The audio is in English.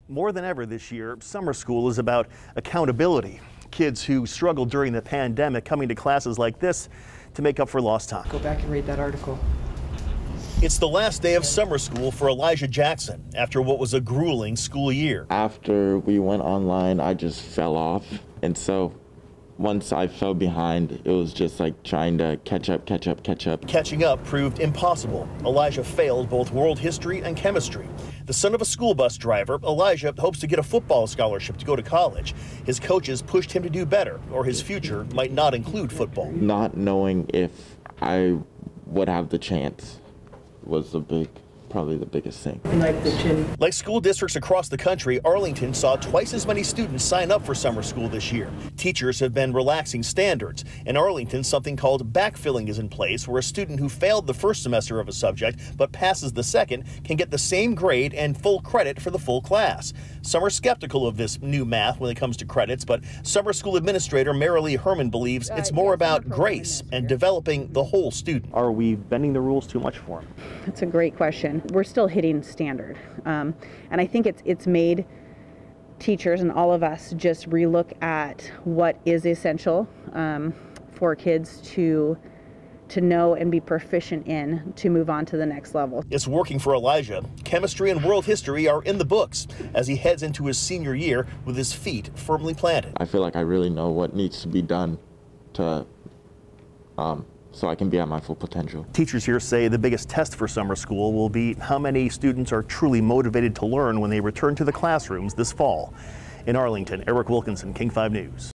More than ever this year, summer school is about accountability. Kids who struggled during the pandemic coming to classes like this to make up for lost time. Go back and read that article. It's the last day of summer school for Elijah Jackson after what was a grueling school year. After we went online, I just fell off. And so once I fell behind, it was just like trying to catch up. Catching up proved impossible. Elijah failed both world history and chemistry. The son of a school bus driver, Elijah hopes to get a football scholarship to go to college. His coaches pushed him to do better, or his future might not include football. Not knowing if I would have the chance was probably the biggest thing. Like school districts across the country, Arlington saw twice as many students sign up for summer school this year. Teachers have been relaxing standards. In Arlington, something called backfilling is in place, where a student who failed the first semester of a subject but passes the second can get the same grade and full credit for the full class. Some are skeptical of this new math when it comes to credits, but summer school administrator Marilee Herman believes it's more about grace and developing the whole student. Are we bending the rules too much for them? That's a great question. We're still hitting standard. And I think it's made teachers and all of us just relook at what is essential for kids to know and be proficient in to move on to the next level. It's working for Elijah. Chemistry and world history are in the books as he heads into his senior year with his feet firmly planted. I feel like I really know what needs to be done to so I can be at my full potential. Teachers here say the biggest test for summer school will be how many students are truly motivated to learn when they return to the classrooms this fall. In Arlington, Eric Wilkinson, King 5 News.